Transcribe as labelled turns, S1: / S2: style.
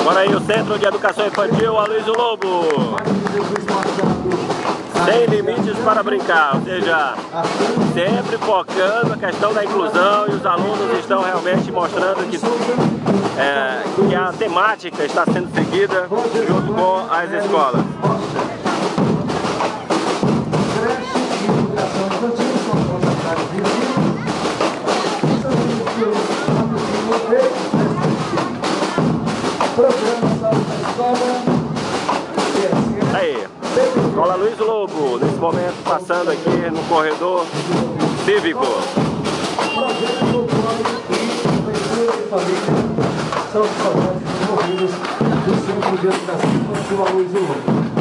S1: Agora aí o Centro de Educação Infantil Aloysio Lobo. Sem limites para brincar, ou seja, sempre focando a questão da inclusão, e os alunos estão realmente mostrando que a temática está sendo seguida junto com as escolas. Aí, Escola Aloysio Lobo, nesse momento passando aqui no corredor cívico.
S2: São os projetos desenvolvidos do Centro de Educação Infantil Aloysio Lobo.